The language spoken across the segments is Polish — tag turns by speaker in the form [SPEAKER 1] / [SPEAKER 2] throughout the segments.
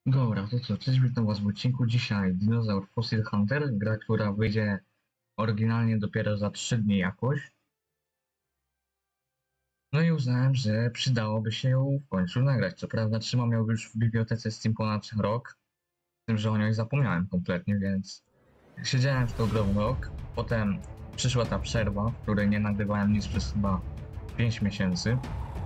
[SPEAKER 1] Dobra, to co, cześć, witam was w odcinku. Dzisiaj Dinozaur Fossil Hunter, gra, która wyjdzie oryginalnie dopiero za 3 dni jakoś. No i uznałem, że przydałoby się ją w końcu nagrać. Co prawda trzymam ją już w bibliotece Steam ponad rok, z tym, że o niej zapomniałem kompletnie, więc siedziałem w tą grą rok. Potem przyszła ta przerwa, w której nie nagrywałem nic przez chyba 5 miesięcy.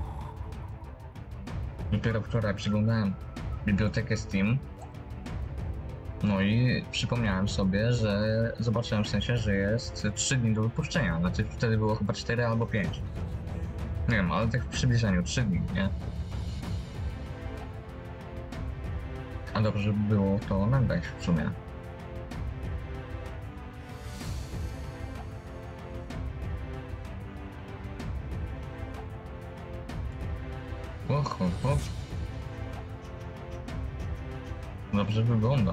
[SPEAKER 1] Dopiero wczoraj przeglądałem bibliotekę Steam. No i przypomniałem sobie, że zobaczyłem w sensie, że jest 3 dni do wypuszczenia. Znaczy wtedy było chyba 4 albo 5. Nie wiem, ale tak w przybliżeniu 3 dni, nie? A dobrze by było to nagrać w sumie. Ho. Dobrze wygląda.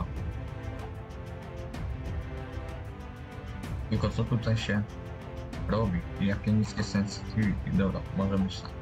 [SPEAKER 1] Tylko co tutaj się robi? I jakie niskie sensitivity? Dobra, może być tak.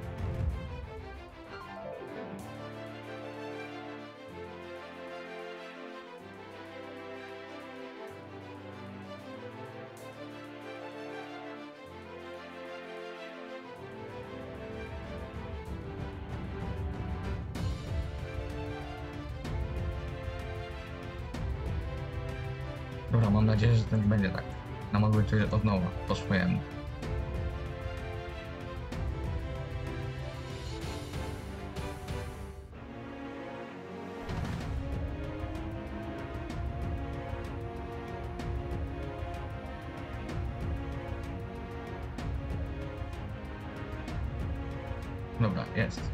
[SPEAKER 1] Dobra, mam nadzieję, że to nie będzie tak. Namaluję to od nowa, po swojemu. Dobra, jest.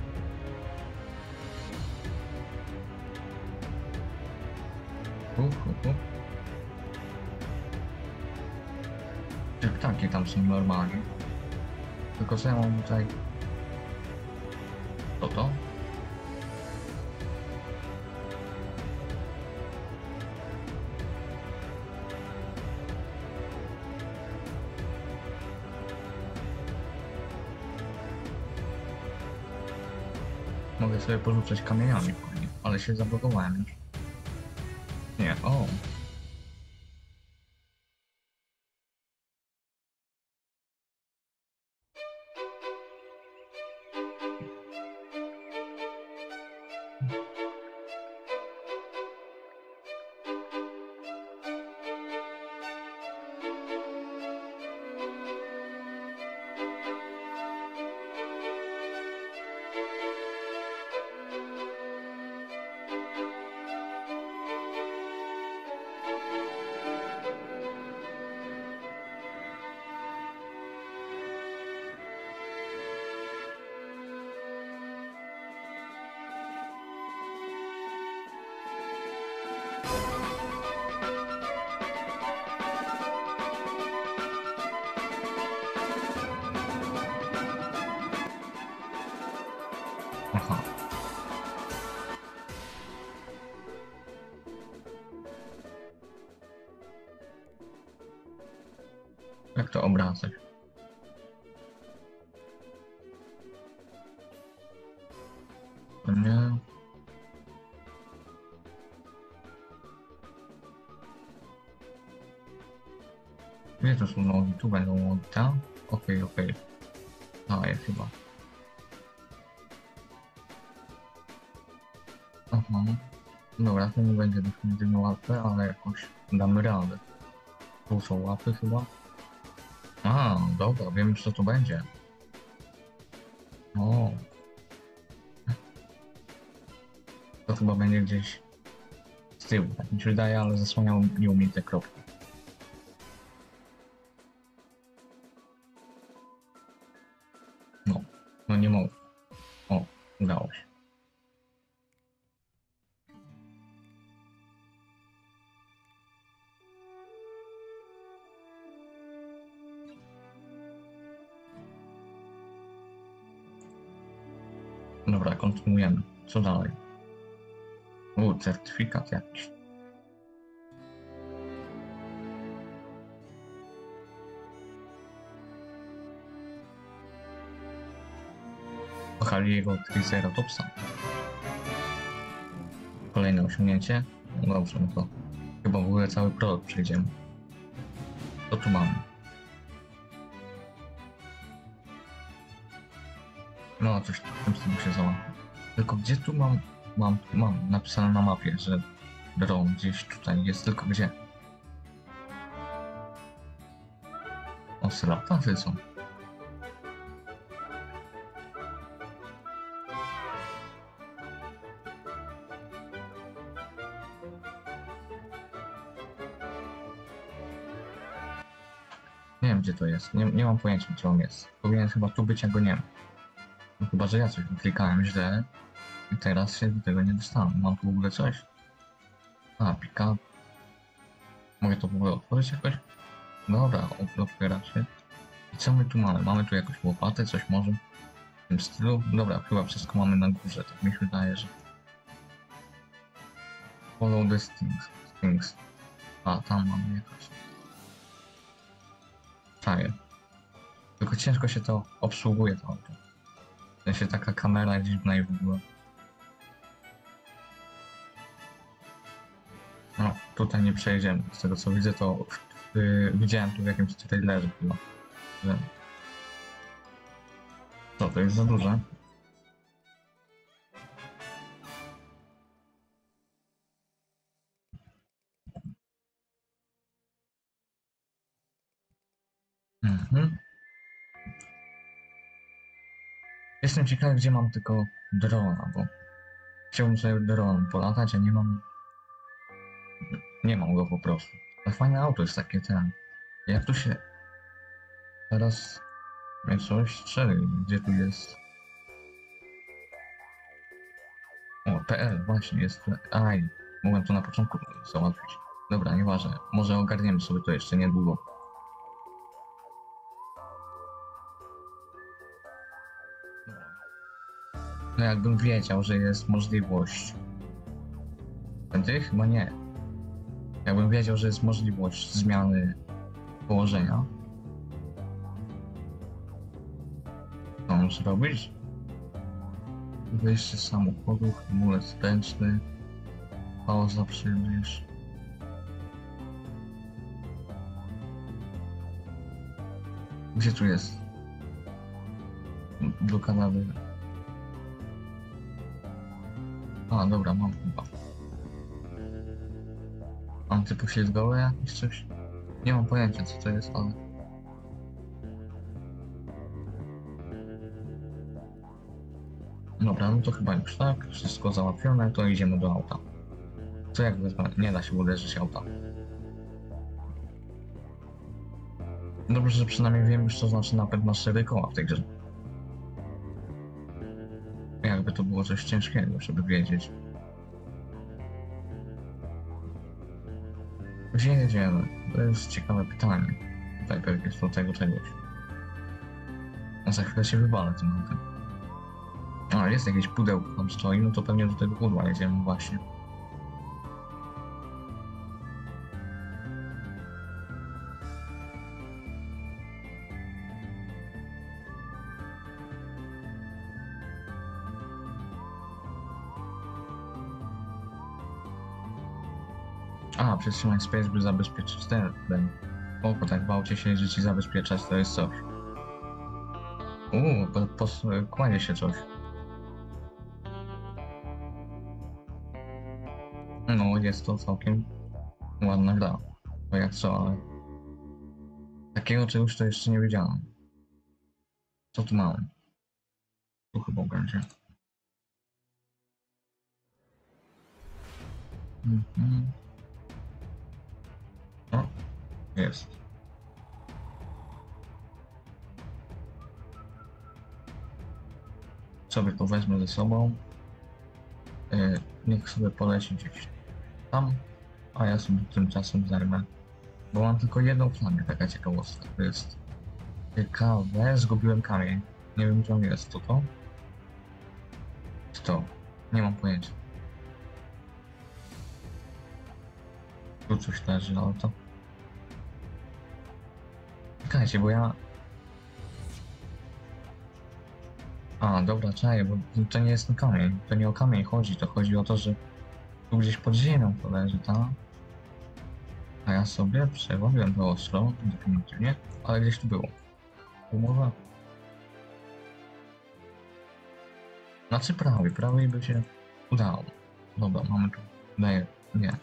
[SPEAKER 1] Te ptaki tam są normalnie. Tylko co ja mam tutaj? Co to? Mogę sobie porzucać kamieniami po nim, ale się zablokowałem już. Nie, o. Aha. Jak to obracać? To nie. Gdzie to są nogi? Tu będą nogi, tak? Okej. A, jest chyba. Aha. Dobra, to nie będzie definitywnie łatwe, ale jakoś damy radę. Tu są łapy chyba. A, dobra, wiem już co to będzie. O. To chyba będzie gdzieś z tyłu, tak mi się wydaje, ale zasłaniał mi te kropki. No nie mogę. O, udało się. Dobra, kontynuujemy. Co dalej? Certyfikat jakiś. Kochali jego Triceratopsa. Kolejne osiągnięcie. No dobrze, no to chyba w ogóle cały prolog przejdziemy. Co tu mamy? No, coś w tym stylu się załatwi. Tylko gdzie tu mam napisane na mapie, że dron gdzieś tutaj jest, tylko gdzie? Oscylatory są. Nie wiem gdzie to jest, nie mam pojęcia gdzie on jest. Powinien chyba tu być, a go nie ma. No, chyba, że ja coś klikałem źle i teraz się do tego nie dostałem. Mam tu w ogóle coś? A, pick-up. Mogę to w ogóle otworzyć jakoś? Dobra, otwiera się. I co my tu mamy? Mamy tu jakąś łopatę, coś może w tym stylu? Dobra, chyba wszystko mamy na górze, tak mi się wydaje, że... Follow the stings. A, tam mamy jakoś... Czaję. Tylko ciężko się to obsługuje, to auto. W sensie taka kamera dziwna i w ogóle. No, tutaj nie przejedziemy. Z tego co widzę, to widziałem tu w jakimś trailerze chyba. Że... Co, to jest za duże? Mhm. Jestem ciekawy, gdzie mam tylko drona, bo chciałbym sobie dronem polatać, a nie mam... Nie mam go po prostu. Ale fajne auto jest takie ten. Jak tu się... Teraz... mnie coś strzeli. Gdzie tu jest... O, PL, właśnie, jest... Aj, mogłem to na początku załatwić. Dobra, nieważne. Może ogarniemy sobie to jeszcze niedługo. No jakbym wiedział, że jest możliwość... Ty? Chyba nie. Jakbym wiedział, że jest możliwość zmiany położenia, co mam zrobić? Wyjście z samochodu, hamulec ręczny, pauza przybliż. Gdzie tu jest? Blokada wy... A, dobra, mam chyba. Antypoślizgowe jakieś coś? Nie mam pojęcia co to jest, ale... Dobra, no to chyba już tak, wszystko załatwione, to idziemy do auta. Co jak wezmę? Nie da się uderzyć auta. Dobrze, że przynajmniej wiem już co znaczy napęd na 4 koła w tej grze. Jakby to było coś ciężkiego, żeby wiedzieć. Gdzie jedziemy? To jest ciekawe pytanie. Tutaj pewnie jest do tego czegoś. A za chwilę się wywalę tym autem. A, jest jakieś pudełko tam stoi, no to pewnie do tego pudła jedziemy właśnie. A, przytrzymaj space, by zabezpieczyć ten. O, tak w aucie się, że ci zabezpieczać, to jest coś. Kładzie się coś. No, jest to całkiem ładna gra. Bo jak co, ale... Takiego czegoś to jeszcze nie wiedziałem. Co tu mamy? Tu chyba będzie. O, jest. Sobie to wezmę ze sobą. Niech sobie poleci gdzieś tam, a ja sobie tymczasem zajmę. Bo mam tylko jedną flagę, taka ciekawostka. To jest ciekawe, zgubiłem kamień. Nie wiem gdzie on jest, to to? Czy to? Nie mam pojęcia. Tu coś leży, ale to... Czekajcie, bo ja... A, dobra, czaję, bo to nie jest ten kamień. To nie o kamień chodzi, to chodzi o to, że Tu gdzieś pod ziemią to leży, tak? A ja sobie przeławiłem to ostro, definitywnie, ale gdzieś tu było. Umowa. Znaczy prawie by się udało. Dobra, mamy tu, daję, nie.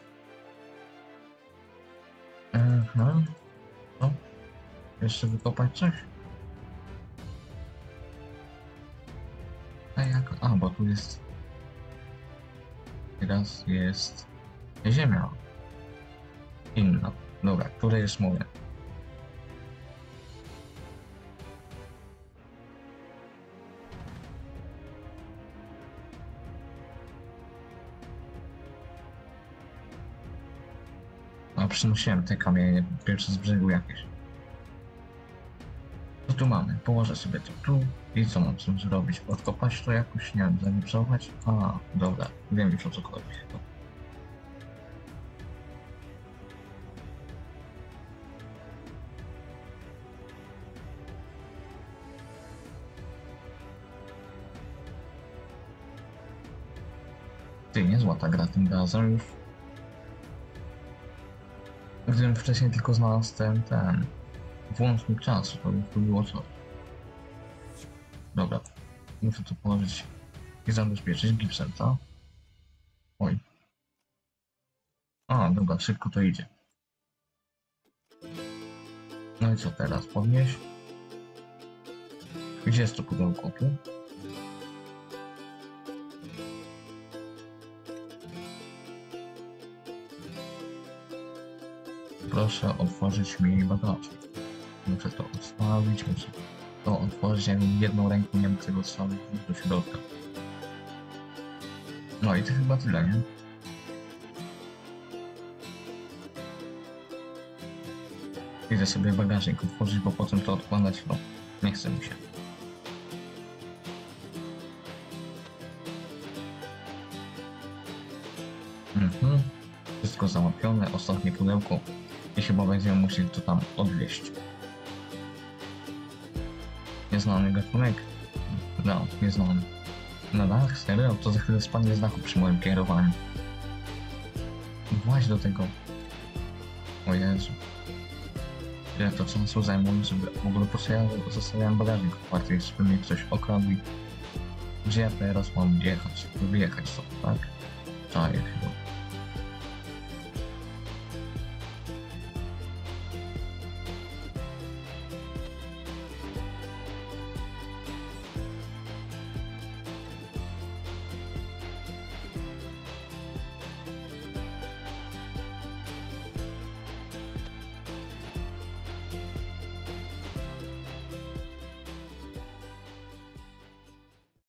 [SPEAKER 1] No, no, jeszcze wykopać coś? A, bo tu jest, teraz jest ziemia inna. Dobra, które jest moje? A przynosiłem te kamienie pierwsze z brzegu jakieś. Co tu mamy? Położę sobie to tu i co mam z tym zrobić? Odkopać to jakoś? Nie wiem, zanipsować? A, dobra, wiem już o co chodzi. Ty, niezła ta gra tym razem już. Gdybym wcześniej tylko znalazł ten włącznik czasu, to już by było coś. Dobra, muszę to położyć i zabezpieczyć gipsem, tak? Oj. A, dobra, szybko to idzie. No i co teraz? Podnieś. Gdzie jest to pudełko tu? Proszę otworzyć mi bagażnik. Muszę to odstawić, muszę to otworzyć. Ja jedną ręką nie mogę tego odstawić do środka. No i to chyba tyle, nie? Idę sobie bagażnik otworzyć, bo potem to odkładać, no nie chce mi się. Wszystko załatwione, ostatnie pudełko i chyba będziemy musieli to tam odwieźć. Nieznany gatunek? No, nieznany. Na dach? Serio? To za chwilę spadnie z dachu przy moim kierowaniu. Właź do tego. O Jezu. Ile to czasu zajmuje, żeby w ogóle po co ja zostawiałem bagażnik otwarty, żeby mnie ktoś okradł. Gdzie ja teraz mam jechać? Wyjechać stąd, tak? Czaję.